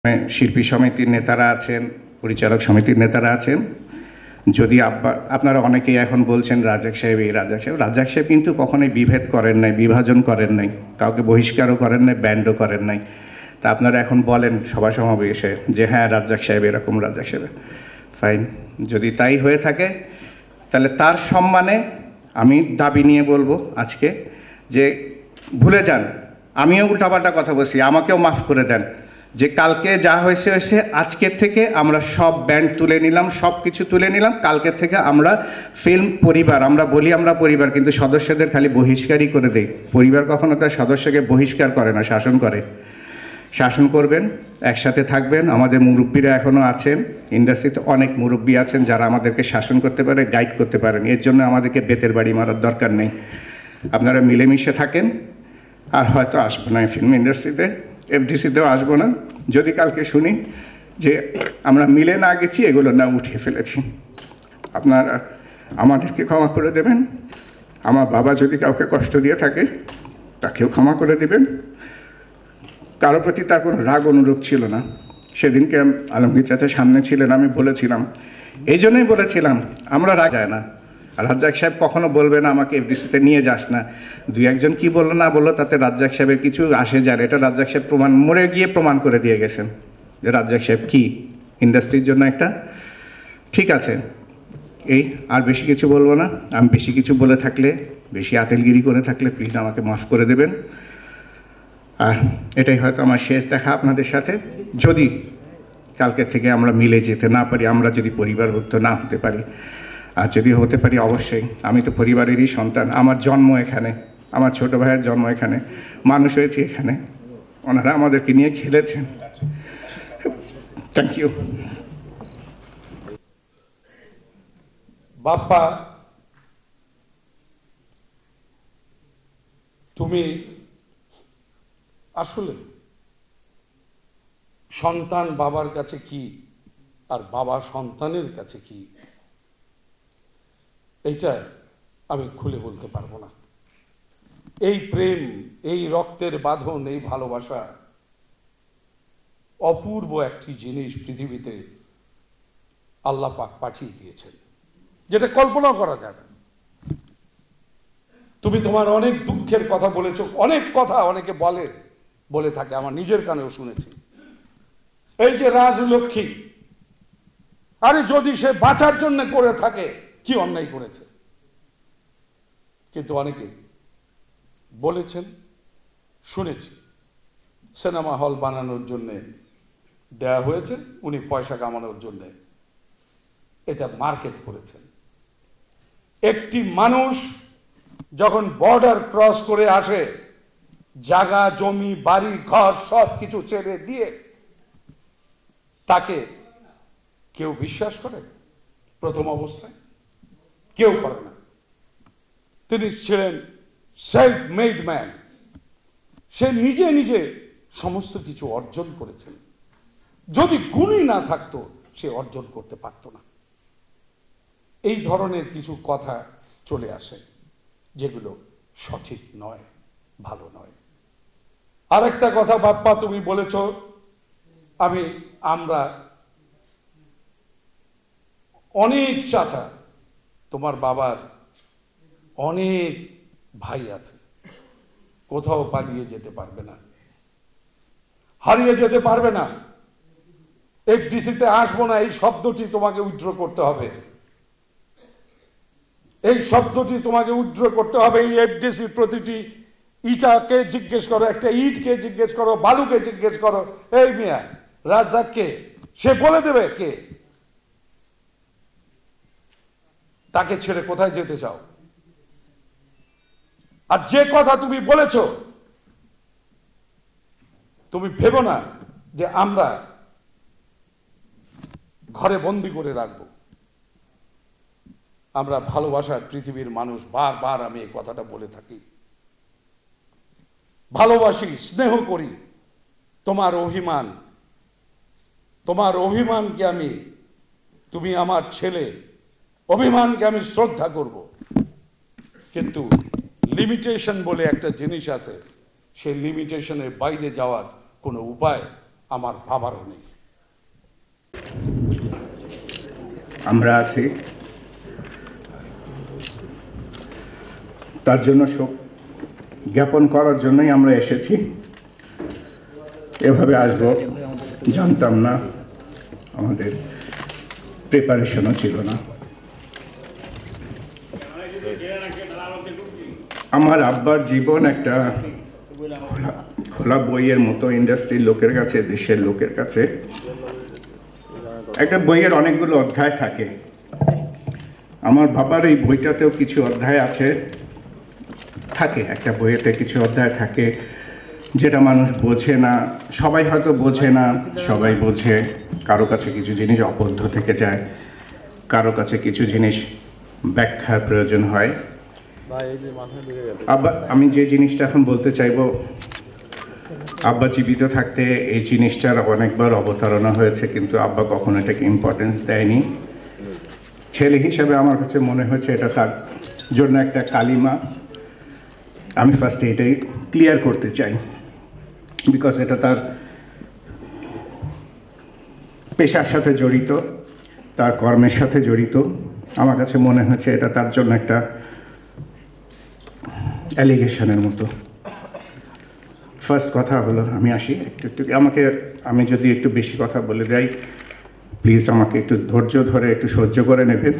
শিল্পী সমিতির নেতারা আছেন, পরিচালক সমিতির নেতারা আছেন। যদি আপনারা অনেকেই এখন বলছেন রাজ্জাক সাহেব এই রাজ্জাক সাহেব কিন্তু কখনোই বিভেদ করেন নাই, বিভাজন করেন নাই, কাউকে বহিষ্কারও করেন নাই, ব্যান্ডও করেন নাই। তা আপনারা এখন বলেন সভা সমাবেশে যে হ্যাঁ রাজ্জাক সাহেব এরকম, রাজ্জাক সাহেব ফাইন। যদি তাই হয়ে থাকে তাহলে তার সম্মানে আমি দাবি নিয়ে বলবো আজকে যে ভুলে যান, আমিও উল্টাপাল্টা কথা বলছি, আমাকেও মাফ করে দেন। যে কালকে যা হয়েছে হয়েছে, আজকের থেকে আমরা সব ব্যান্ড তুলে নিলাম, সব কিছু তুলে নিলাম। কালকের থেকে আমরা ফিল্ম পরিবার, আমরা বলি আমরা পরিবার, কিন্তু সদস্যদের খালি বহিষ্কারই করে দেই। পরিবার কখনো তার সদস্যকে বহিষ্কার করে না, শাসন করে। শাসন করবেন, একসাথে থাকবেন। আমাদের মুরব্বীরা এখনও আছেন, ইন্ডাস্ট্রিতে অনেক মুরব্বী আছেন যারা আমাদেরকে শাসন করতে পারে, গাইড করতে পারেন। এর জন্য আমাদেরকে বেতের বাড়ি মারার দরকার নেই। আপনারা মিলেমিশে থাকেন। আর হয়তো আসবো না ফিল্ম ইন্ডাস্ট্রিতে, এফডিসিতেও আসবো না যদি কালকে শুনি যে আমরা মিলে না গেছি, এগুলো না উঠিয়ে ফেলেছি। আপনারা আমাদেরকে ক্ষমা করে দেবেন। আমার বাবা যদি কাউকে কষ্ট দিয়ে থাকে তাকেও ক্ষমা করে দেবেন। কারো প্রতি তার কোনো রাগ অনুরোধ ছিল না। সেদিনকে আলমগীর চাচার সামনে ছিলেন, আমি বলেছিলাম, এই জন্যই বলেছিলাম আমরা রাগ যায় না। আর রাজ্জাক সাহেব কখনো বলবে না আমাকে এফডিসিতে নিয়ে যাস না। দুই একজন কি বললো না বললো তাতে রাজ্জাক সাহেবের কিছু আসে যায় না। এটা রাজ্জাক সাহেব মরে গিয়ে প্রমাণ করে দিয়ে গেছেন যে রাজ্জাক সাহেব কী ইন্ডাস্ট্রির জন্য একটা। ঠিক আছে, এই আর বেশি কিছু বলবো না। আমি বেশি কিছু বলে থাকলে, বেশি আতেলগিরি করে থাকলে প্লিজ আমাকে মাফ করে দেবেন। আর এটাই হয়তো আমার শেষ দেখা আপনাদের সাথে। যদি কালকে থেকে আমরা মিলে যেতে না পারি, আমরা যদি পরিবারভুক্ত না হতে পারি, আর যদি হতে পারি অবশ্যই, আমি তো পরিবারেরই সন্তান। আমার জন্ম এখানে, আমার ছোটো ভাইয়ের জন্ম এখানে, মানুষ হয়েছি এখানে, ওনারা আমাদেরকে নিয়ে খেলেছেন। Thank you. বাপ্পা, তুমি আসলে সন্তান বাবার কাছে কি আর বাবা সন্তানের কাছে কি, এইটা আমি খুলে বলতে পারবো না। এই প্রেম, এই রক্তের বাঁধন, এই ভালোবাসা অপূর্ব একটি জিনিস পৃথিবীতে আল্লাহ পাক পাঠিয়ে দিয়েছেন, যেটা কল্পনা করা যায় না। তুমি তোমার অনেক দুঃখের কথা বলেছো, অনেক কথা অনেকে বলে থাকে, আমার নিজের কানেও শুনেছি। এই যে রাজলক্ষ্মী, আরে যদি সে বাঁচার জন্য করে থাকে, কি অন্যায় করেছে? কিন্তু অনেকে বলেছেন, শুনেছি, সিনেমা হল বানানোর জন্য দেয়া হয়েছে, উনি পয়সা কামানোর জন্য এটা মার্কেট করেছেন। একটি মানুষ যখন বর্ডার ক্রস করে আসে, জায়গা জমি বাড়ি ঘর সব কিছু ছেড়ে দিয়ে, তাকে কেউ বিশ্বাস করে? প্রথম অবস্থায় কেউ করে না। তিনি ছিলেন সেলফ মেড ম্যান। সে নিজে নিজে সমস্ত কিছু অর্জন করেছেন। যদি গুণই না থাকতো সে অর্জন করতে পারত না। এই ধরনের কিছু কথা চলে আসে যেগুলো সঠিক নয়, ভালো নয়। আরেকটা কথা বাপ্পা তুমি বলেছ, আমরা অনেক চাচা, তোমার বাবার অনেক ভাই আছে, কোথাও পালিয়ে যেতে পারবে না, হারিয়ে যেতে পারবে না। এফডিসিতে আসবো না, এই শব্দটি তোমাকে উইথড্র করতে হবে। এই শব্দটি তোমাকে উইথড্র করতে হবে। এই এফডিসি প্রতিটি ইটাকে জিজ্ঞেস করো, একটা ইটকে জিজ্ঞেস করো, বালুকে জিজ্ঞেস করো, এই মিয়া রাজ্জাক কে, সে বলে দেবে কে। তাকে ছেড়ে কোথায় যেতে চাও? আর যে কথা তুমি বলেছ, তুমি ভেবো না যে আমরা ঘরে বন্দি করে রাখবো। আমরা ভালোবাসার পৃথিবীর মানুষ, বারবার আমি এই কথাটা বলে থাকি। ভালোবাসি, স্নেহ করি। তোমার অভিমানকে আমি, তুমি আমার ছেলে, অভিমানকে আমি শ্রদ্ধা করব। কিন্তু লিমিটেশন বলে একটা জিনিস আছে, সেই লিমিটেশনের বাইরে যাওয়ার কোনো উপায় আমার ভাবারও নেই। আমরা আছি, তার জন্য শোক জ্ঞাপন করার জন্যই আমরা এসেছি। এভাবে আসবো জানতাম না, আমাদের প্রিপারেশনও ছিল না। আমার আব্বার জীবন একটা খোলা বইয়ের মতো, ইন্ডাস্ট্রির লোকের কাছে, দেশের লোকের কাছে। একটা বইয়ের অনেকগুলো অধ্যায় থাকে। আমার বাবার এই বইটাতেও কিছু অধ্যায় আছে, থাকে একটা বইয়েতে কিছু অধ্যায় থাকে যেটা মানুষ বোঝে না, সবাই হয়তো বোঝে না, সবাই বোঝে। কারো কাছে কিছু জিনিস অবদ্ধ থেকে যায়, কারো কাছে কিছু জিনিস ব্যাখ্যার প্রয়োজন হয়। আব্বা, আমি যে জিনিসটা এখন বলতে চাইবো, আব্বা জীবিত থাকতে এই জিনিসটার অনেকবার অবতারণা হয়েছে, কিন্তু আব্বা কখনো এটাকে ইম্পর্টেন্স দেয়নি। ছেলে হিসাবে আমার কাছে মনে হয়েছে এটা তার জন্য একটা কালিমা। আমি ফার্স্টে এটাই ক্লিয়ার করতে চাই, বিকজ এটা তার পেশার সাথে জড়িত, তার কর্মের সাথে জড়িত। আমার কাছে মনে হয়েছে এটা তার জন্য একটা অ্যালিগেশনের মতো। ফার্স্ট কথা হলো, আমি আসি একটু আমি যদি একটু বেশি কথা বলে যাই, প্লিজ আমাকে একটু ধৈর্য ধরে একটু সহ্য করে নেবেন,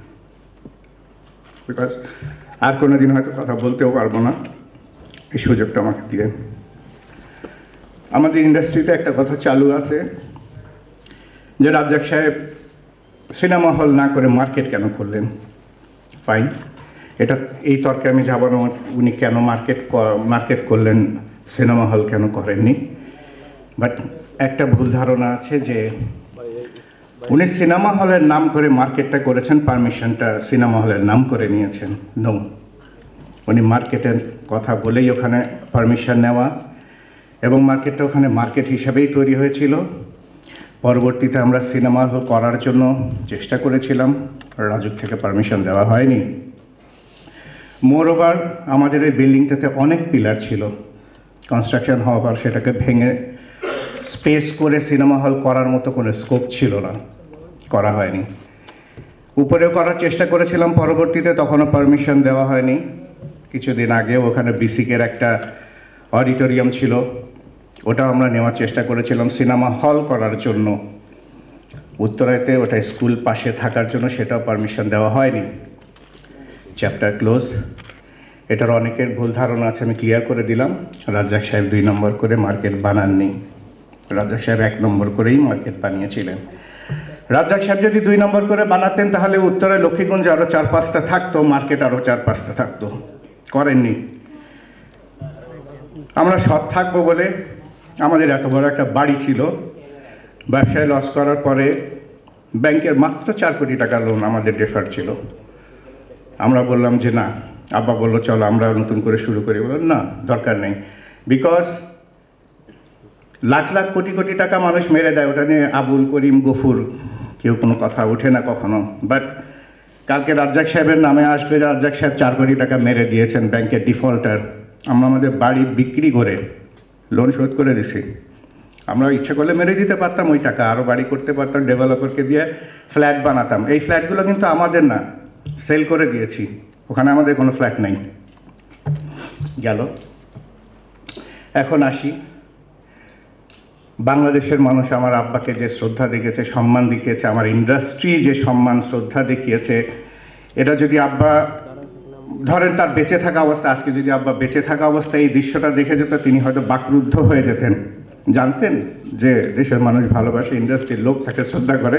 বিকজ আর কোনো দিন হয়তো কথা বলতেও পারবো না, এই সুযোগটা আমাকে দিলেন। আমাদের ইন্ডাস্ট্রিতে একটা কথা চালু আছে যে রাজ্জাক সাহেব সিনেমা হল না করে মার্কেট কেন করলেন। ফাইন, এটা এই তর্কে আমি যাব না, উনি কেন মার্কেট করলেন, সিনেমা হল কেন করেননি। বাট একটা ভুল ধারণা আছে যে উনি সিনেমা হলের নাম করে মার্কেটটা করেছেন, পারমিশনটা সিনেমা হলের নাম করে নিয়েছেন। নো, উনি মার্কেটের কথা বলেই ওখানে পারমিশন নেওয়া, এবং মার্কেটটা ওখানে মার্কেট হিসাবেই তৈরি হয়েছিল। পরবর্তীতে আমরা সিনেমা হল করার জন্য চেষ্টা করেছিলাম, রাজুক থেকে পারমিশন দেওয়া হয়নি। মোরওভার আমাদের এই বিল্ডিংটাতে অনেক পিলার ছিল, কনস্ট্রাকশন হওয়ার পর সেটাকে ভেঙে স্পেস করে সিনেমা হল করার মতো কোনো স্কোপ ছিল না, করা হয়নি। উপরেও করার চেষ্টা করেছিলাম পরবর্তীতে, তখনও পারমিশন দেওয়া হয়নি। কিছুদিন আগেও ওখানে বিসিকের একটা অডিটোরিয়াম ছিল, ওটাও আমরা নেওয়ার চেষ্টা করেছিলাম সিনেমা হল করার জন্য। উত্তরাইতে ওটা স্কুল পাশে থাকার জন্য, সেটাও পারমিশন দেওয়া হয়নি। Chapter close. এটার অনেকের ভুল ধারণা আছে, আমি ক্লিয়ার করে দিলাম। রাজ্জাক সাহেব 2 নম্বর করে মার্কেট বানাননি, রাজ্জাক সাহেব 1 নম্বর করেই মার্কেট বানিয়েছিলেন। রাজ্জাক সাহেব যদি 2 নম্বর করে বানাতেন তাহলে উত্তরায় লক্ষ্মীগঞ্জে আরও 4-5টা থাকতো, মার্কেট আরও 4-5টা থাকতো। করেননি। আমরা সৎ থাকবো বলে আমাদের এত বড় একটা বাড়ি ছিল, ব্যবসায় লস করার পরে ব্যাংকের মাত্র 4 কোটি টাকা লোন আমাদের ডেফার ছিল। আমরা বললাম যে না, আব্বা বললো চলো আমরা নতুন করে শুরু করি। বললাম না, দরকার নেই, বিকজ লাখ লাখ কোটি কোটি টাকা মানুষ মেরে দেয়, ওটা নিয়ে আবুল করিম গফুর কেউ কোনো কথা ওঠে না কখনো। বাট কালকে রাজ্জাক সাহেবের নামে আসবে, রাজ্জাক সাহেব 4 কোটি টাকা মেরে দিয়েছেন ব্যাংকের ডিফল্টার। আমরা আমাদের বাড়ি বিক্রি করে লোন শোধ করে দিছি। আমরা ইচ্ছা করলে মেরে দিতে পারতাম ওই টাকা, আরও বাড়ি করতে পারতাম, ডেভেলপারকে দিয়ে ফ্ল্যাট বানাতাম। এই ফ্ল্যাটগুলো কিন্তু আমাদের না, সেল করে দিয়েছি, ওখানে আমাদের কোনো ফ্ল্যাট নেই। গেল। এখন আসি, বাংলাদেশের মানুষ আমার আব্বাকে যে শ্রদ্ধা দেখিয়েছে, সম্মান দেখিয়েছে, আমার ইন্ডাস্ট্রি যে সম্মান শ্রদ্ধা দেখিয়েছে, এটা যদি আব্বা ধরেন তার বেঁচে থাকা অবস্থা, আজকে যদি আব্বা বেঁচে থাকা অবস্থায় এই দৃশ্যটা দেখে যেত, তিনি হয়তো বাকরুদ্ধ হয়ে যেতেন। জানতেন যে দেশের মানুষ ভালোবাসে, ইন্ডাস্ট্রির লোক তাকে শ্রদ্ধা করে।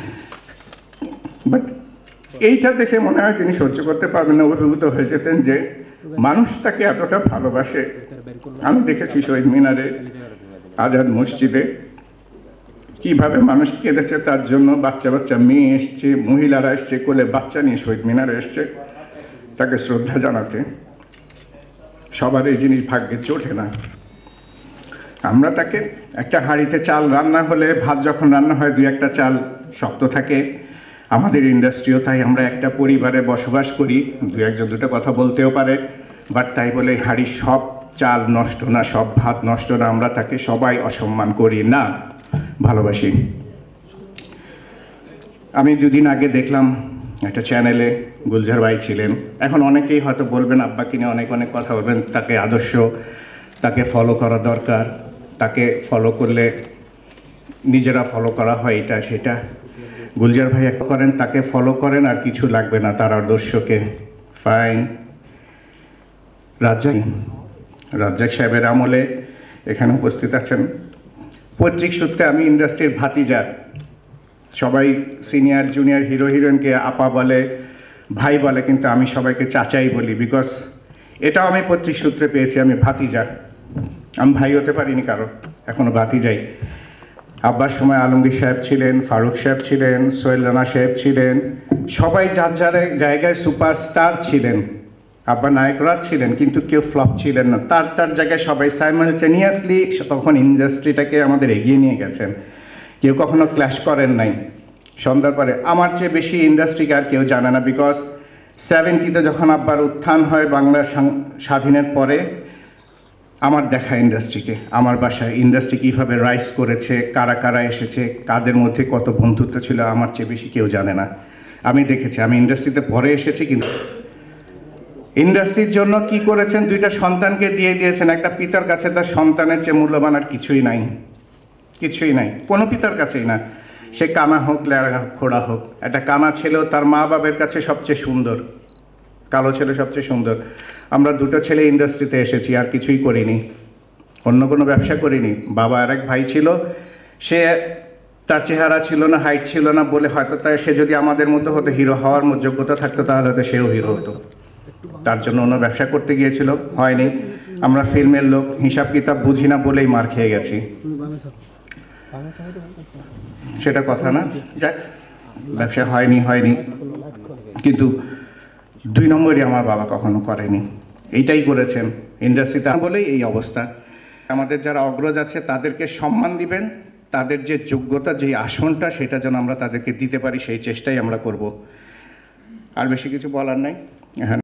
বাট এইটা দেখে মনে হয় তিনি সহ্য করতে পারবেন না, অভিভূত হয়ে যেতেন যে মানুষ তাকে এতটা ভালোবাসে। আমি দেখেছি শহীদ মিনারে, আজাদ মসজিদে কিভাবে মানুষ কেঁদেছে তার জন্য। বাচ্চা বাচ্চা মেয়ে এসছে, মহিলারা এসছে, কোলে বাচ্চা নিয়ে শহীদ মিনারে এসছে তাকে শ্রদ্ধা জানাতে। সবার এই জিনিস ভাগ্যে চোটে না। আমরা তাকে একটা হাঁড়িতে চাল রান্না হলে, ভাত যখন রান্না হয় 2-1টা চাল শক্ত থাকে। আমাদের ইন্ডাস্ট্রিও তাই, আমরা একটা পরিবারে বসবাস করি, 2-1জন 2টা কথা বলতেও পারে, বাট তাই বলে হাঁড়ি সব চাল নষ্ট না, সব ভাত নষ্ট না, আমরা তাকে সবাই অসম্মান করি না, ভালোবাসি। আমি দুদিন আগে দেখলাম একটা চ্যানেলে গুলজার ভাই ছিলেন। এখন অনেকেই হয়তো বলবেন, আব্বাকে নিয়ে অনেক অনেক কথা বলবেন, তাকে আদর্শ, তাকে ফলো করা দরকার, তাকে ফলো করলে নিজেরা ফলো করা হয়, এটা সেটা। গুলজার ভাই একটা করেন, তাকে ফলো করেন, আর কিছু লাগবে না তার আদর্শকে, ফাইন। রাজ্জাক সাহেবের আমলে এখানে উপস্থিত আছেন। পৈতৃক সূত্রে আমি ইন্ডাস্ট্রির ভাতিজা। সবাই সিনিয়র জুনিয়র হিরো হিরোইনকে আপা বলে, ভাই বলে, কিন্তু আমি সবাইকে চাচাই বলি, বিকজ এটাও আমি পৈতৃক সূত্রে পেয়েছি, আমি ভাতিজা। আমি ভাই হতে পারিনি কারো, এখনও ভাতিজাই। আব্বার সময় আলমগীর সাহেব ছিলেন, ফারুক সাহেব ছিলেন, সোহেল রানা সাহেব ছিলেন, সবাই যার যার জায়গায় সুপারস্টার ছিলেন। আব্বা নায়করাজ ছিলেন, কিন্তু কেউ ফ্লপ ছিলেন না। তার তার জায়গায় সবাই সাইমালটেনিয়াসলি তখন ইন্ডাস্ট্রিটাকে আমাদের এগিয়ে নিয়ে গেছেন। কেউ কখনো ক্ল্যাশ করেন নাই। সন্ধ্যার পরে আমার চেয়ে বেশি ইন্ডাস্ট্রিকে আর কেউ জানে না, বিকজ 70-তে যখন আব্বার উত্থান হয় বাংলা স্বাধীনের পরে, আমার দেখা ইন্ডাস্ট্রিকে, আমার বাসায় ইন্ডাস্ট্রি কীভাবে রাইজ করেছে, কারা কারা এসেছে, কাদের মধ্যে কত বন্ধুত্ব ছিল, আমার চেয়ে বেশি কেউ জানে না। আমি দেখেছি, আমি ইন্ডাস্ট্রিতে পরে এসেছি, কিন্তু ইন্ডাস্ট্রির জন্য কি করেছেন, 2টা সন্তানকে দিয়ে দিয়েছেন। একটা পিতার কাছে তার সন্তানের চেয়ে মূল্যবান আর কিছুই নাই, কিছুই নাই, কোনো পিতার কাছেই না। সে কানা হোক, লেড়া খোড়া হোক, একটা কানা ছেলেও তার মা বাবার কাছে সবচেয়ে সুন্দর, কালো ছেলে সবচেয়ে সুন্দর। আমরা 2টো ছেলে ইন্ডাস্ট্রিতে এসেছি, আর কিছুই করিনি, অন্য কোনো ব্যবসা করিনি। বাবা আর এক ভাই ছিল, সে তার চেহারা ছিল না, হাইট ছিল না বলে হয়তো তাই সে যদি আমাদের মতো হতো, হিরো হওয়ার যোগ্যতা থাকতো, তাহলে হয়তো সেও হিরো হতো। তার জন্য অন্য ব্যবসা করতে গিয়েছিল, হয়নি। আমরা ফিল্মের লোক, হিসাব কিতাব বুঝি না বলেই মার খেয়ে গেছি, সেটা কথা না। যাক, ব্যবসা হয়নি, কিন্তু 2 নম্বরই আমার বাবা কখনো করেনি, এইটাই করেছেন ইন্ডাস্ট্রিতে বলেই এই অবস্থা। আমাদের যারা অগ্রজ আছে তাদেরকে সম্মান দিবেন, তাদের যে যোগ্যতা, যে আসনটা, সেটা যেন আমরা তাদেরকে দিতে পারি, সেই চেষ্টাই আমরা করব। আর বেশি কিছু বলার নাই। হ্যাঁ।